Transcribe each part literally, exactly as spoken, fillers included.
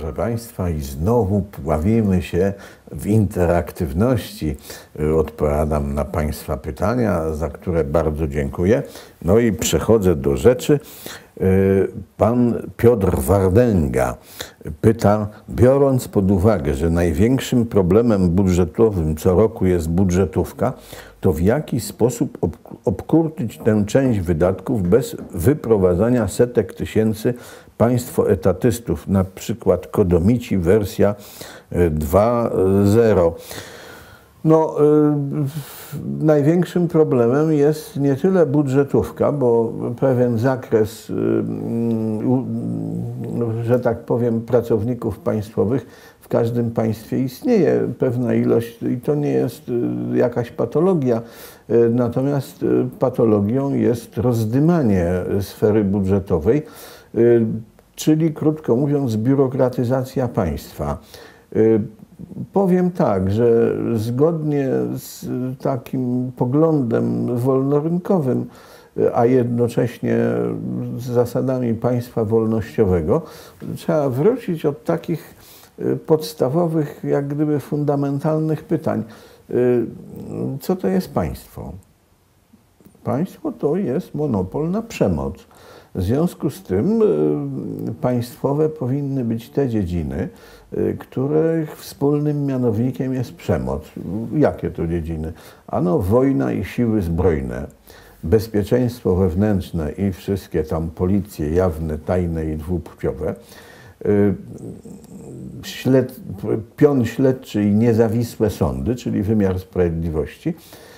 proszę Państwa, i znowu pławimy się w interaktywności. Odpowiadam na Państwa pytania, za które bardzo dziękuję. No i przechodzę do rzeczy. Pan Piotr Wardęga pyta, biorąc pod uwagę, że największym problemem budżetowym co roku jest budżetówka, to w jaki sposób ob obkurczyć tę część wydatków bez wyprowadzania setek tysięcy państwo etatystów, na przykład Kodomici wersja dwa zero. No, y, największym problemem jest nie tyle budżetówka, bo pewien zakres, y, y, że tak powiem, pracowników państwowych w każdym państwie istnieje, pewna ilość i to nie jest y, jakaś patologia. Y, natomiast y, patologią jest rozdymanie sfery budżetowej, y, czyli krótko mówiąc biurokratyzacja państwa. Y, Powiem tak, że zgodnie z takim poglądem wolnorynkowym, a jednocześnie z zasadami państwa wolnościowego, trzeba wrócić od takich podstawowych, jak gdyby fundamentalnych pytań. Co to jest państwo? Państwo to jest monopol na przemoc. W związku z tym państwowe powinny być te dziedziny, których wspólnym mianownikiem jest przemoc. Jakie to dziedziny? Ano wojna i siły zbrojne, bezpieczeństwo wewnętrzne i wszystkie tam policje jawne, tajne i dwupłciowe, śled, pion śledczy i niezawisłe sądy, czyli wymiar sprawiedliwości,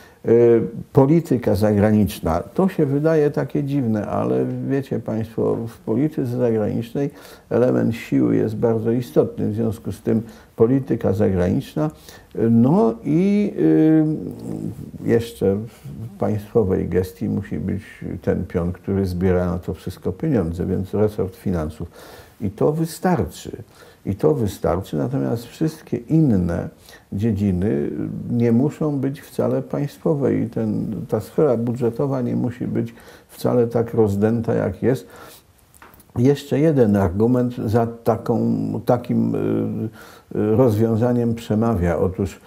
polityka zagraniczna. To się wydaje takie dziwne, ale wiecie Państwo, w polityce zagranicznej element siły jest bardzo istotny. W związku z tym polityka zagraniczna, no i jeszcze w państwowej gestii musi być ten pion, który zbiera na to wszystko pieniądze, więc resort finansów. I to wystarczy. I to wystarczy, natomiast wszystkie inne dziedziny nie muszą być wcale państwowe i ten, ta sfera budżetowa nie musi być wcale tak rozdęta, jak jest. Jeszcze jeden argument za taką, takim rozwiązaniem przemawia. Otóż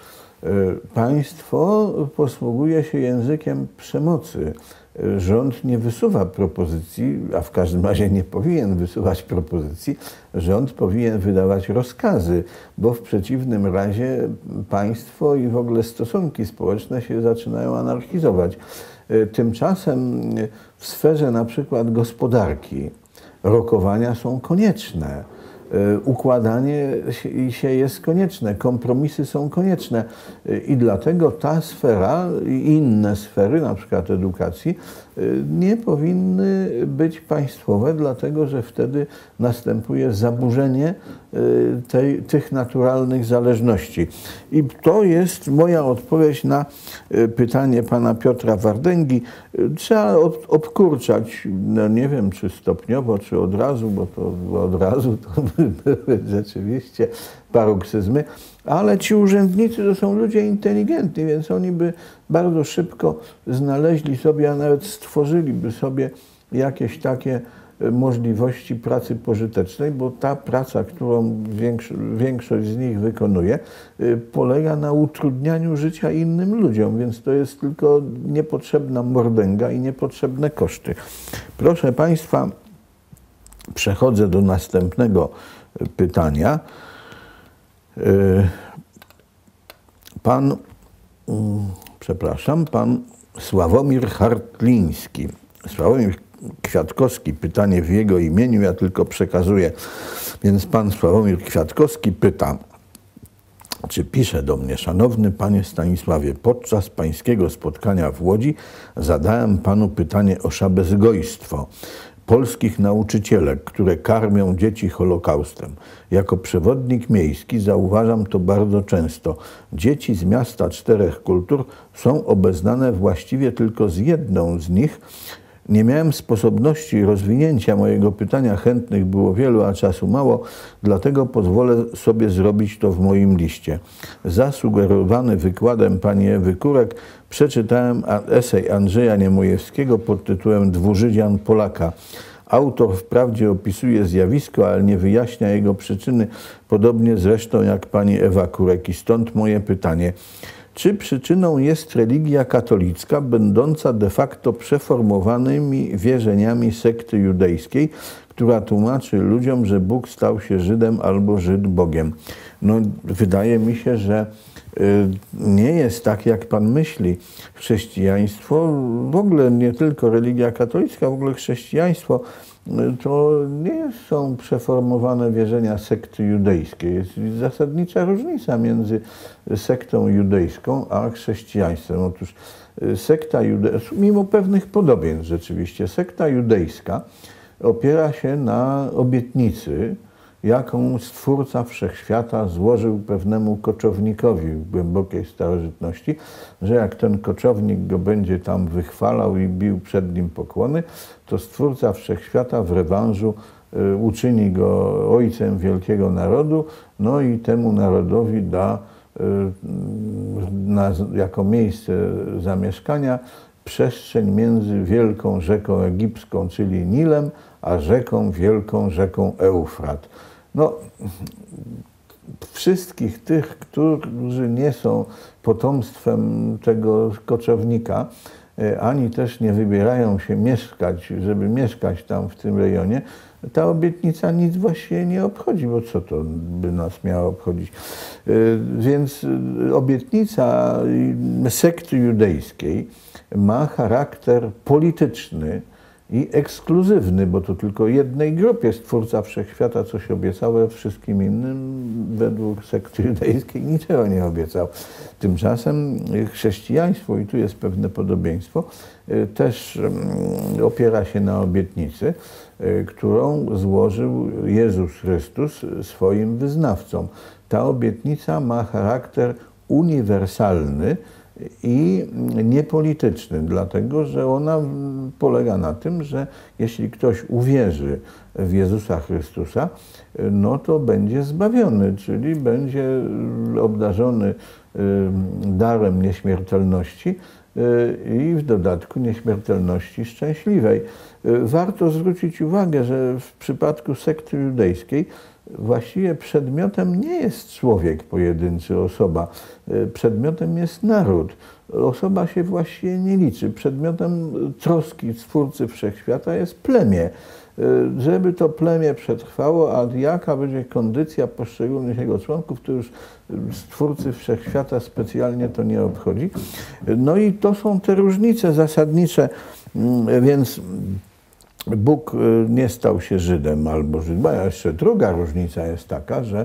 państwo posługuje się językiem przemocy. Rząd nie wysuwa propozycji, a w każdym razie nie powinien wysuwać propozycji, rząd powinien wydawać rozkazy, bo w przeciwnym razie państwo i w ogóle stosunki społeczne się zaczynają anarchizować. Tymczasem w sferze na przykład gospodarki rokowania są konieczne. Układanie się jest konieczne, kompromisy są konieczne i dlatego ta sfera i inne sfery, na przykład edukacji, nie powinny być państwowe, dlatego że wtedy następuje zaburzenie tej, tych naturalnych zależności. I to jest moja odpowiedź na pytanie pana Piotra Wardęgi. Trzeba obkurczać, no nie wiem czy stopniowo, czy od razu, bo to od razu to były rzeczywiście paroksyzmy, ale ci urzędnicy to są ludzie inteligentni, więc oni by bardzo szybko znaleźli sobie, a nawet stworzyliby sobie jakieś takie możliwości pracy pożytecznej, bo ta praca, którą większość z nich wykonuje, polega na utrudnianiu życia innym ludziom, więc to jest tylko niepotrzebna mordęga i niepotrzebne koszty. Proszę Państwa, przechodzę do następnego pytania. Pan, przepraszam, pan Sławomir Hartliński. Sławomir Kwiatkowski, pytanie w jego imieniu, ja tylko przekazuję. Więc pan Sławomir Kwiatkowski pyta, czy pisze do mnie: szanowny panie Stanisławie, podczas pańskiego spotkania w Łodzi zadałem panu pytanie o szabezgojstwo polskich nauczycielek, które karmią dzieci Holokaustem. Jako przewodnik miejski zauważam to bardzo często. Dzieci z miasta czterech kultur są obeznane właściwie tylko z jedną z nich. Nie miałem sposobności rozwinięcia mojego pytania, chętnych było wielu, a czasu mało, dlatego pozwolę sobie zrobić to w moim liście. Zasugerowany wykładem pani Ewy Kurek przeczytałem esej Andrzeja Niemojewskiego pod tytułem Dwużydzian Polaka. Autor wprawdzie opisuje zjawisko, ale nie wyjaśnia jego przyczyny, podobnie zresztą jak pani Ewa Kurek. I stąd moje pytanie. Czy przyczyną jest religia katolicka, będąca de facto przeformowanymi wierzeniami sekty judejskiej, która tłumaczy ludziom, że Bóg stał się Żydem albo Żyd Bogiem? No, wydaje mi się, że nie jest tak, jak pan myśli. Chrześcijaństwo, w ogóle nie tylko religia katolicka, w ogóle chrześcijaństwo, to nie są przeformowane wierzenia sekty judejskiej. Jest zasadnicza różnica między sektą judejską a chrześcijaństwem. Otóż sekta judejska, mimo pewnych podobieństw rzeczywiście, sekta judejska opiera się na obietnicy, jaką Stwórca Wszechświata złożył pewnemu koczownikowi w głębokiej starożytności, że jak ten koczownik go będzie tam wychwalał i bił przed nim pokłony, to Stwórca Wszechświata w rewanżu uczyni go ojcem wielkiego narodu, no i temu narodowi da na, jako miejsce zamieszkania przestrzeń między wielką rzeką egipską, czyli Nilem, a rzeką wielką, rzeką Eufrat. No, wszystkich tych, którzy nie są potomstwem tego koczownika, ani też nie wybierają się mieszkać, żeby mieszkać tam w tym rejonie, ta obietnica nic właściwie nie obchodzi, bo co to by nas miało obchodzić? Więc obietnica sekty judejskiej ma charakter polityczny i ekskluzywny, bo to tylko jednej grupie Stwórca Wszechświata coś obiecał, a wszystkim innym według sekty judejskiej niczego nie obiecał. Tymczasem chrześcijaństwo, i tu jest pewne podobieństwo, też opiera się na obietnicy, którą złożył Jezus Chrystus swoim wyznawcom. Ta obietnica ma charakter uniwersalny i niepolityczny, dlatego że ona polega na tym, że jeśli ktoś uwierzy w Jezusa Chrystusa, no to będzie zbawiony, czyli będzie obdarzony darem nieśmiertelności i w dodatku nieśmiertelności szczęśliwej. Warto zwrócić uwagę, że w przypadku sekty judejskiej właściwie przedmiotem nie jest człowiek pojedynczy, osoba. Przedmiotem jest naród. Osoba się właściwie nie liczy. Przedmiotem troski Stwórcy Wszechświata jest plemię. Żeby to plemię przetrwało, a jaka będzie kondycja poszczególnych jego członków, to już Stwórcy Wszechświata specjalnie to nie obchodzi. No i to są te różnice zasadnicze, więc Bóg nie stał się Żydem albo Żydem. A jeszcze druga różnica jest taka, że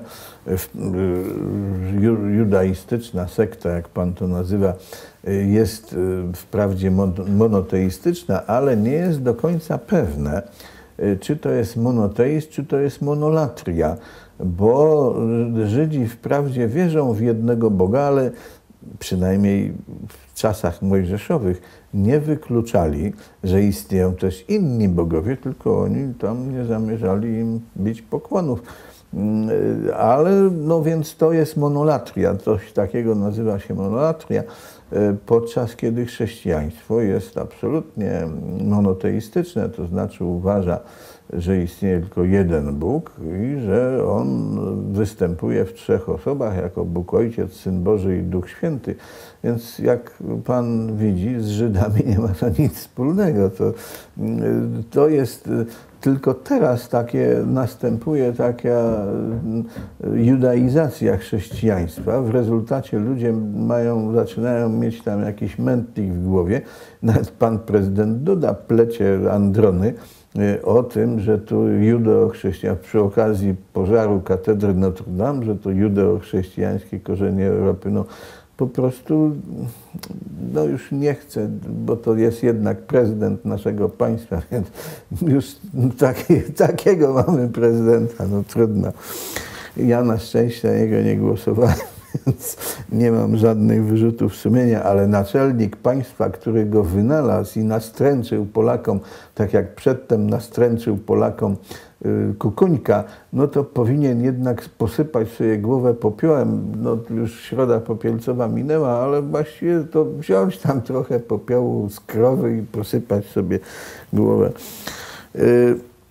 judaistyczna sekta, jak pan to nazywa, jest wprawdzie monoteistyczna, ale nie jest do końca pewne, czy to jest monoteizm, czy to jest monolatria, bo Żydzi wprawdzie wierzą w jednego Boga, ale przynajmniej w czasach mojżeszowych nie wykluczali, że istnieją też inni bogowie, tylko oni tam nie zamierzali im bić pokłonów. Ale no więc to jest monolatria, coś takiego nazywa się monolatria, podczas kiedy chrześcijaństwo jest absolutnie monoteistyczne, to znaczy uważa, że istnieje tylko jeden Bóg i że On występuje w trzech osobach jako Bóg Ojciec, Syn Boży i Duch Święty. Więc jak pan widzi, z Żydami nie ma to nic wspólnego. To, to jest tylko teraz takie następuje taka judaizacja chrześcijaństwa. W rezultacie ludzie mają, zaczynają mieć tam jakiś mętlik w głowie. Nawet pan prezydent Duda plecie androny o tym, że to judeo-chrześcijan, przy okazji pożaru katedry Notre Dame, że to judeo-chrześcijańskie korzenie Europy. No, po prostu no już nie chcę, bo to jest jednak prezydent naszego państwa, więc już taki, takiego mamy prezydenta, no trudno. Ja na szczęście na niego nie głosowałem, więc nie mam żadnych wyrzutów sumienia, ale naczelnik państwa, który go wynalazł i nastręczył Polakom, tak jak przedtem nastręczył Polakom Kukuńka, no to powinien jednak posypać sobie głowę popiołem. No już środa popielcowa minęła, ale właściwie to wziąć tam trochę popiołu z krowy i posypać sobie głowę.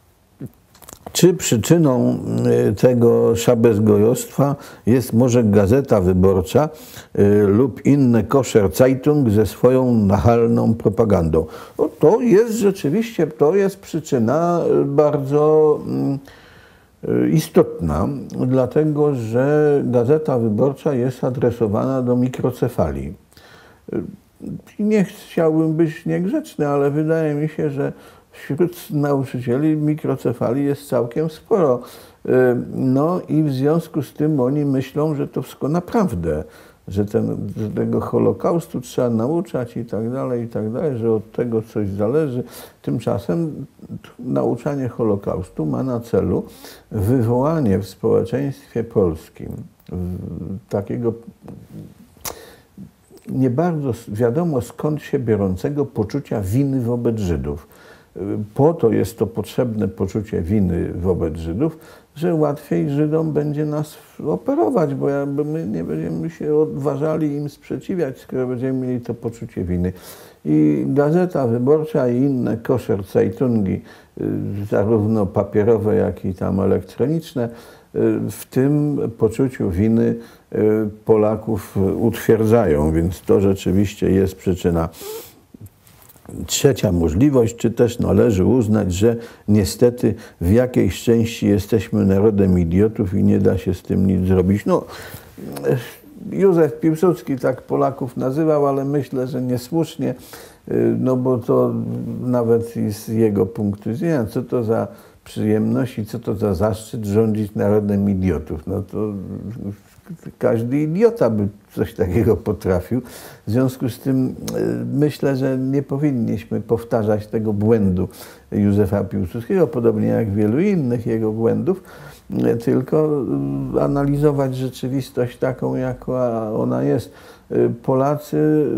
Czy przyczyną tego szabezgojostwa jest może Gazeta Wyborcza lub inne Kosher Zeitung ze swoją nachalną propagandą? No to jest rzeczywiście, to jest przyczyna bardzo istotna, dlatego że Gazeta Wyborcza jest adresowana do mikrocefalii. Nie chciałbym być niegrzeczny, ale wydaje mi się, że wśród nauczycieli mikrocefalii jest całkiem sporo. No i w związku z tym oni myślą, że to wszystko naprawdę, że, ten, że tego Holokaustu trzeba nauczać i tak dalej, i tak dalej, że od tego coś zależy. Tymczasem nauczanie Holokaustu ma na celu wywołanie w społeczeństwie polskim takiego nie bardzo wiadomo skąd się biorącego poczucia winy wobec Żydów. Po to jest to potrzebne poczucie winy wobec Żydów, że łatwiej Żydom będzie nas operować, bo jakby my nie będziemy się odważali im sprzeciwiać, skoro będziemy mieli to poczucie winy. I Gazeta Wyborcza i inne Kosher Zeitungi, zarówno papierowe, jak i tam elektroniczne, w tym poczuciu winy Polaków utwierdzają, więc to rzeczywiście jest przyczyna. Trzecia możliwość, czy też należy uznać, że niestety w jakiejś części jesteśmy narodem idiotów i nie da się z tym nic zrobić. No, Józef Piłsudski tak Polaków nazywał, ale myślę, że niesłusznie, no bo to nawet i z jego punktu widzenia, co to za przyjemność i co to za zaszczyt rządzić narodem idiotów. No to każdy idiota by coś takiego potrafił. W związku z tym myślę, że nie powinniśmy powtarzać tego błędu Józefa Piłsudskiego, podobnie jak wielu innych jego błędów, tylko analizować rzeczywistość taką, jaka ona jest. Polacy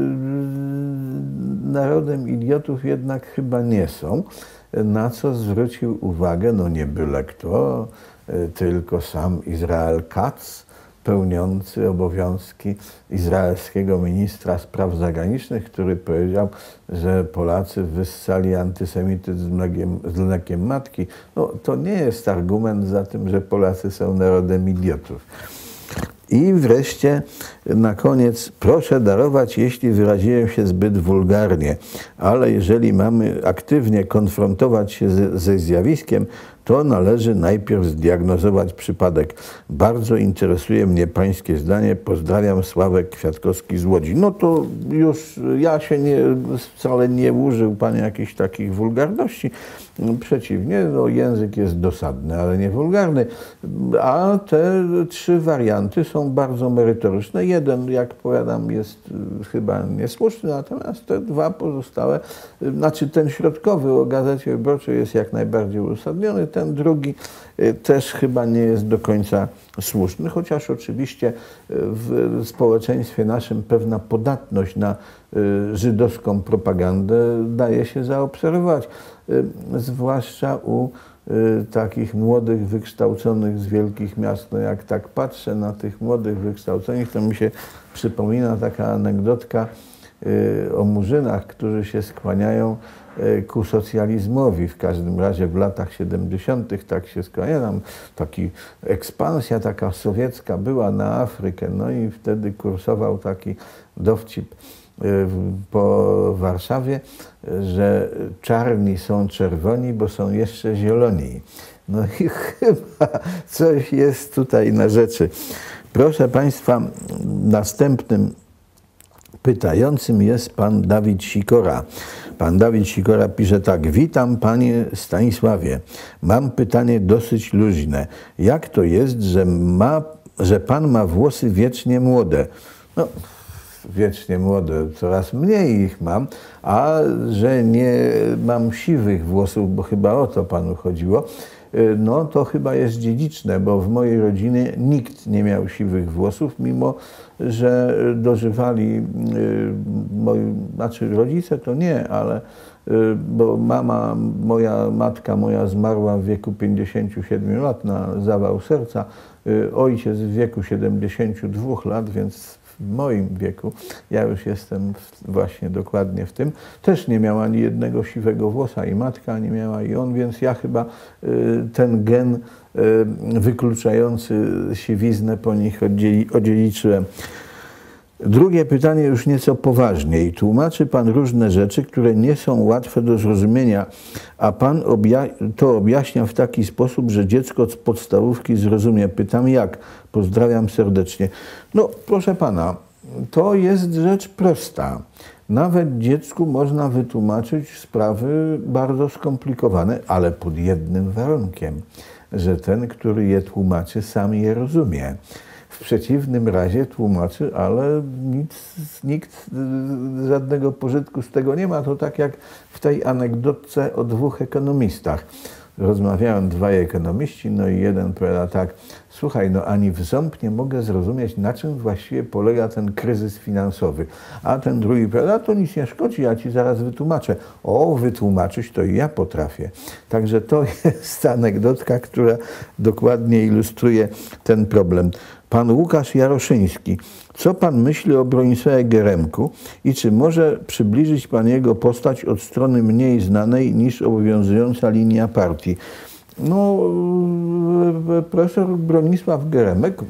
narodem idiotów jednak chyba nie są, na co zwrócił uwagę, no nie byle kto, tylko sam Izrael Katz, pełniący obowiązki izraelskiego ministra spraw zagranicznych, który powiedział, że Polacy wyssali antysemityzm z mlekiem, z mlekiem matki. No, to nie jest argument za tym, że Polacy są narodem idiotów. I wreszcie na koniec proszę darować, jeśli wyraziłem się zbyt wulgarnie, ale jeżeli mamy aktywnie konfrontować się ze, ze zjawiskiem, to należy najpierw zdiagnozować przypadek. Bardzo interesuje mnie pańskie zdanie. Pozdrawiam, Sławek Kwiatkowski z Łodzi. No to już ja się nie, wcale nie użył pan jakichś takich wulgarności. Przeciwnie, no, język jest dosadny, ale nie wulgarny. A te trzy warianty są bardzo merytoryczne. Jeden, jak powiadam, jest chyba niesłuszny, natomiast te dwa pozostałe, znaczy ten środkowy o Gazecie Wyborczej jest jak najbardziej uzasadniony, ten drugi też chyba nie jest do końca słuszny, chociaż oczywiście w społeczeństwie naszym pewna podatność na żydowską propagandę daje się zaobserwować, zwłaszcza u takich młodych, wykształconych z wielkich miast. No jak tak patrzę na tych młodych, wykształconych, to mi się przypomina taka anegdotka o murzynach, którzy się skłaniają ku socjalizmowi. W każdym razie w latach siedemdziesiątych tak się skłaniają. Tam taki ekspansja taka sowiecka była na Afrykę. No i wtedy kursował taki dowcip po Warszawie, że czarni są czerwoni, bo są jeszcze zieloni. No i chyba coś jest tutaj na rzeczy. Proszę Państwa, następnym pytającym jest pan Dawid Sikora. Pan Dawid Sikora pisze tak. Witam panie Stanisławie. Mam pytanie dosyć luźne. Jak to jest, że, ma, że pan ma włosy wiecznie młode? No, wiecznie młode, coraz mniej ich mam, a że nie mam siwych włosów, bo chyba o to panu chodziło, no to chyba jest dziedziczne, bo w mojej rodzinie nikt nie miał siwych włosów, mimo że dożywali moi, znaczy rodzice to nie, ale bo mama, moja matka moja zmarła w wieku pięćdziesięciu siedmiu lat na zawał serca, ojciec w wieku siedemdziesięciu dwóch lat, więc w moim wieku, ja już jestem właśnie dokładnie w tym, też nie miał ani jednego siwego włosa i matka nie miała i on, więc ja chyba ten gen wykluczający siwiznę po nich odziedziczyłem. Drugie pytanie już nieco poważniej. Tłumaczy Pan różne rzeczy, które nie są łatwe do zrozumienia, a Pan obja to objaśnia w taki sposób, że dziecko z podstawówki zrozumie. Pytam jak? Pozdrawiam serdecznie. No proszę Pana, to jest rzecz prosta. Nawet dziecku można wytłumaczyć sprawy bardzo skomplikowane, ale pod jednym warunkiem, że ten, który je tłumaczy, sam je rozumie. W przeciwnym razie tłumaczy, ale nic, nikt żadnego pożytku z tego nie ma. To tak jak w tej anegdotce o dwóch ekonomistach. Rozmawiają dwaj ekonomiści, no i jeden powiada tak, słuchaj, no ani w ząb nie mogę zrozumieć, na czym właściwie polega ten kryzys finansowy. A ten drugi powiada, to nic nie szkodzi, ja ci zaraz wytłumaczę. O, wytłumaczyć to i ja potrafię. Także to jest anegdotka, która dokładnie ilustruje ten problem. Pan Łukasz Jaroszyński. Co Pan myśli o Bronisławie Geremku i czy może przybliżyć Pan jego postać od strony mniej znanej niż obowiązująca linia partii? No, profesor Bronisław Geremek,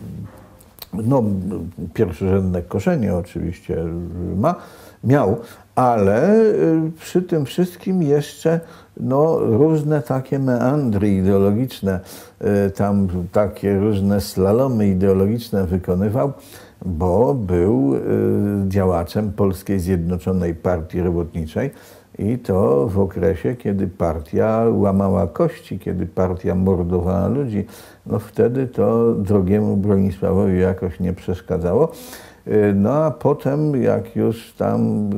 no, pierwszorzędne korzenie oczywiście ma, miał, ale przy tym wszystkim jeszcze no, różne takie meandry ideologiczne, tam takie różne slalomy ideologiczne wykonywał, bo był działaczem Polskiej Zjednoczonej Partii Robotniczej i to w okresie, kiedy partia łamała kości, kiedy partia mordowała ludzi. No wtedy to drogiemu Bronisławowi jakoś nie przeszkadzało. No a potem, jak już tam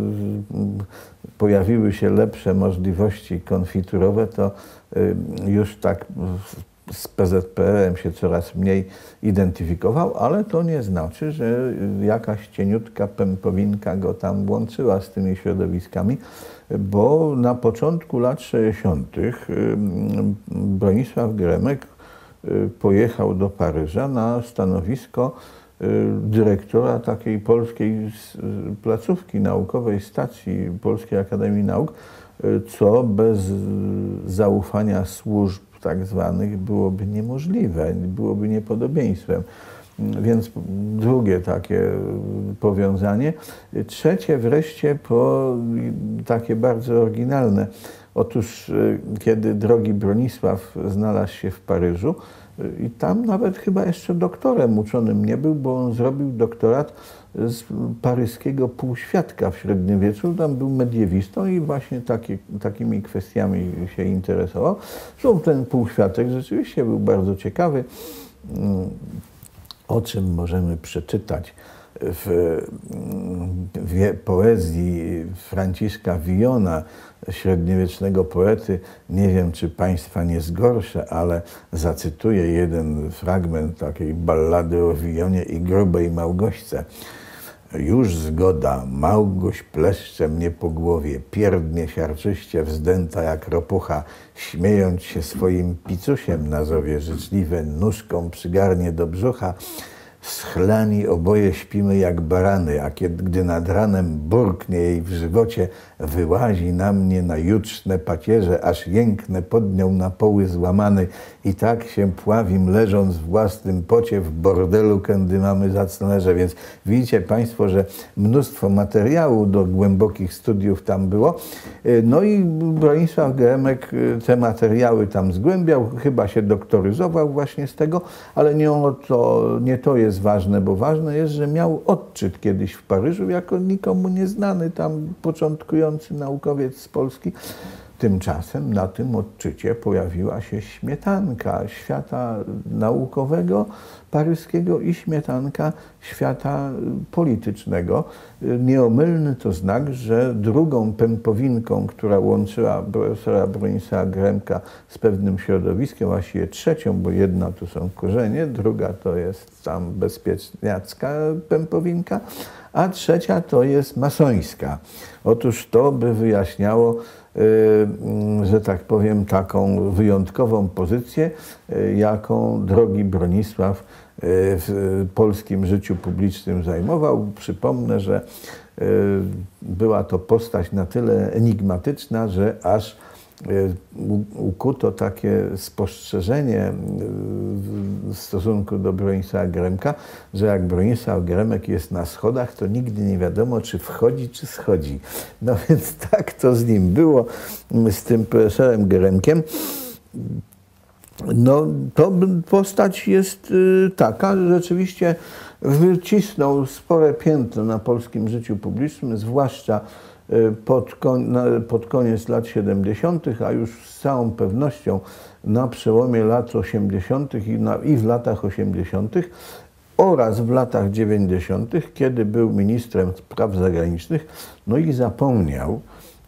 pojawiły się lepsze możliwości konfiturowe, to już tak z P Z P R-em się coraz mniej identyfikował, ale to nie znaczy, że jakaś cieniutka pępowinka go tam łączyła z tymi środowiskami, bo na początku lat sześćdziesiątych Bronisław Geremek pojechał do Paryża na stanowisko dyrektora takiej polskiej placówki naukowej, stacji Polskiej Akademii Nauk, co bez zaufania służb tak zwanych byłoby niemożliwe, byłoby niepodobieństwem. Więc drugie takie powiązanie. Trzecie wreszcie po takie bardzo oryginalne. Otóż kiedy drogi Bronisław znalazł się w Paryżu i tam nawet chyba jeszcze doktorem uczonym nie był, bo on zrobił doktorat z paryskiego półświadka w średniowieczu. Tam był mediewistą i właśnie takie, takimi kwestiami się interesował. Zresztą ten półświatek rzeczywiście był bardzo ciekawy, o czym możemy przeczytać w, w poezji Franciszka Villona, średniowiecznego poety. Nie wiem, czy Państwa nie zgorszę, ale zacytuję jeden fragment takiej ballady o Villonie i grubej Małgośce. Już zgoda, Małgoś pleszcze mnie po głowie, pierdnie siarczyście wzdęta jak ropucha, śmiejąc się swoim picusiem nazowie życzliwe, nóżką przygarnie do brzucha. Schlani oboje śpimy jak barany, a kiedy, gdy nad ranem burknie jej w żywocie, wyłazi na mnie na jutrzne pacierze, aż jęknę pod nią na poły złamany i tak się pławim, leżąc w własnym pocie w bordelu, kędy mamy zacnelerze. Więc widzicie Państwo, że mnóstwo materiału do głębokich studiów tam było. No i Bronisław Geremek te materiały tam zgłębiał, chyba się doktoryzował właśnie z tego, ale nie to, nie to jest ważne, bo ważne jest, że miał odczyt kiedyś w Paryżu jako nikomu nieznany tam początkujący naukowiec z Polski. Tymczasem na tym odczycie pojawiła się śmietanka świata naukowego paryskiego i śmietanka świata politycznego. Nieomylny to znak, że drugą pępowinką, która łączyła profesora Bronisława Geremka z pewnym środowiskiem, właściwie trzecią, bo jedna to są korzenie, druga to jest tam bezpieczniacka pępowinka, a trzecia to jest masońska. Otóż to by wyjaśniało że tak powiem, taką wyjątkową pozycję, jaką drogi Bronisław w polskim życiu publicznym zajmował. Przypomnę, że była to postać na tyle enigmatyczna, że aż ukuto takie spostrzeżenie w stosunku do Bronisława Geremka, że jak Bronisław Geremek jest na schodach, to nigdy nie wiadomo, czy wchodzi, czy schodzi. No więc tak to z nim było, z tym profesorem Geremkiem. No to postać jest taka, że rzeczywiście wycisnął spore piętno na polskim życiu publicznym, zwłaszcza pod, koń, pod koniec lat siedemdziesiątych, a już z całą pewnością na przełomie lat osiemdziesiątych i, na, i w latach osiemdziesiątych oraz w latach dziewięćdziesiątych, kiedy był ministrem spraw zagranicznych, no i zapomniał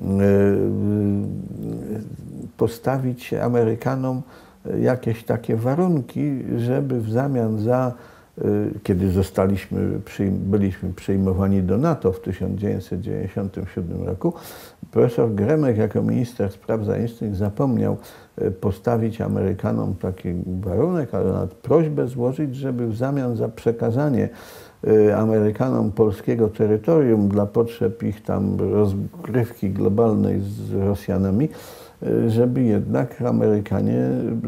postawić Amerykanom jakieś takie warunki, żeby w zamian za, kiedy zostaliśmy, byliśmy przyjmowani do NATO w tysiąc dziewięćset dziewięćdziesiątym siódmym roku, profesor Geremek jako minister spraw zagranicznych zapomniał postawić Amerykanom taki warunek, ale nawet prośbę złożyć, żeby w zamian za przekazanie Amerykanom polskiego terytorium dla potrzeb ich tam rozgrywki globalnej z Rosjanami, żeby jednak Amerykanie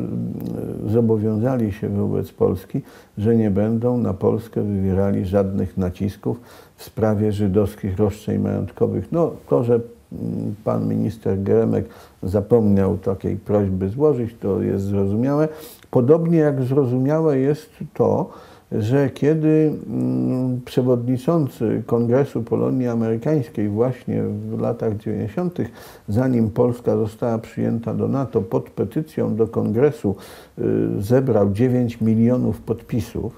zobowiązali się wobec Polski, że nie będą na Polskę wywierali żadnych nacisków w sprawie żydowskich roszczeń majątkowych. No to, że pan minister Geremek zapomniał takiej prośby złożyć, to jest zrozumiałe. Podobnie jak zrozumiałe jest to, że kiedy przewodniczący Kongresu Polonii Amerykańskiej właśnie w latach dziewięćdziesiątych, zanim Polska została przyjęta do NATO, pod petycją do Kongresu zebrał dziewięć milionów podpisów,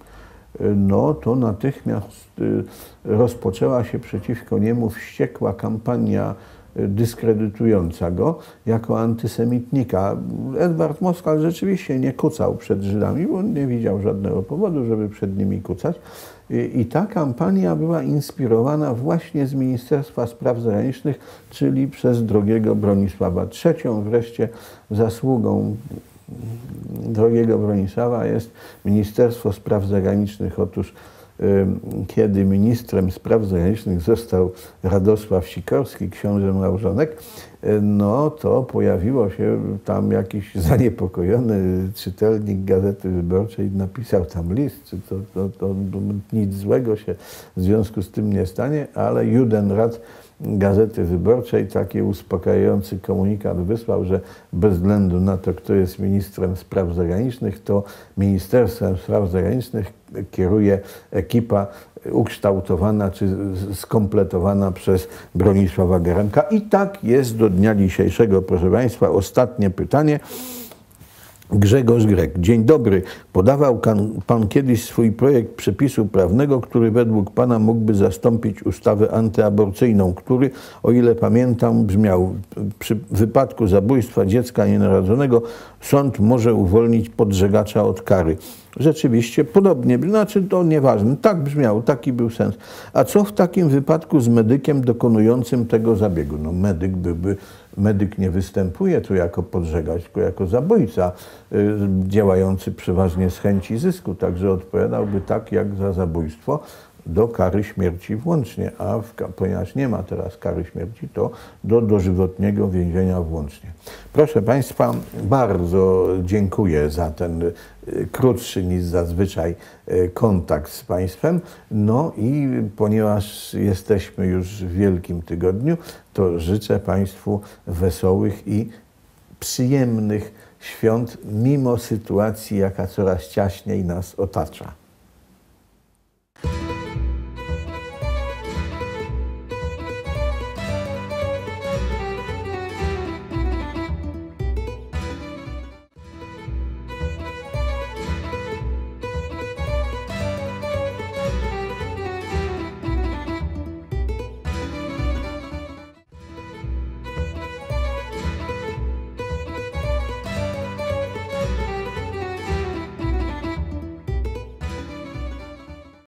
no to natychmiast rozpoczęła się przeciwko niemu wściekła kampania dyskredytująca go jako antysemitnika. Edward Moskal rzeczywiście nie kucał przed Żydami, bo on nie widział żadnego powodu, żeby przed nimi kucać. I, i ta kampania była inspirowana właśnie z Ministerstwa Spraw Zagranicznych, czyli przez drogiego Bronisława. Trzecią wreszcie zasługą drogiego Bronisława jest Ministerstwo Spraw Zagranicznych. Otóż kiedy ministrem spraw zagranicznych został Radosław Sikorski, książę małżonek, no to pojawiło się tam jakiś zaniepokojony czytelnik Gazety Wyborczej, napisał tam list, czy to, to, to nic złego się w związku z tym nie stanie, ale Judenrat Gazety Wyborczej taki uspokajający komunikat wysłał, że bez względu na to, kto jest ministrem spraw zagranicznych, to Ministerstwem Spraw Zagranicznych kieruje ekipa ukształtowana czy skompletowana przez Bronisława Geremka. I tak jest do dnia dzisiejszego, proszę Państwa. Ostatnie pytanie. Grzegorz Grek. Dzień dobry. Podawał pan kiedyś swój projekt przepisu prawnego, który według pana mógłby zastąpić ustawę antyaborcyjną, który, o ile pamiętam, brzmiał: przy wypadku zabójstwa dziecka nienarodzonego sąd może uwolnić podżegacza od kary. Rzeczywiście podobnie, znaczy to nieważne, tak brzmiało, taki był sens. A co w takim wypadku z medykiem dokonującym tego zabiegu? No medyk byłby, medyk nie występuje tu jako podżegacz, tylko jako zabójca y, działający przeważnie z chęci zysku, także odpowiadałby tak jak za zabójstwo do kary śmierci włącznie, a w, ponieważ nie ma teraz kary śmierci, to do dożywotniego więzienia włącznie. Proszę Państwa, bardzo dziękuję za ten krótszy niż zazwyczaj kontakt z Państwem. No i ponieważ jesteśmy już w Wielkim Tygodniu, to życzę Państwu wesołych i przyjemnych świąt, mimo sytuacji, jaka coraz ciaśniej nas otacza.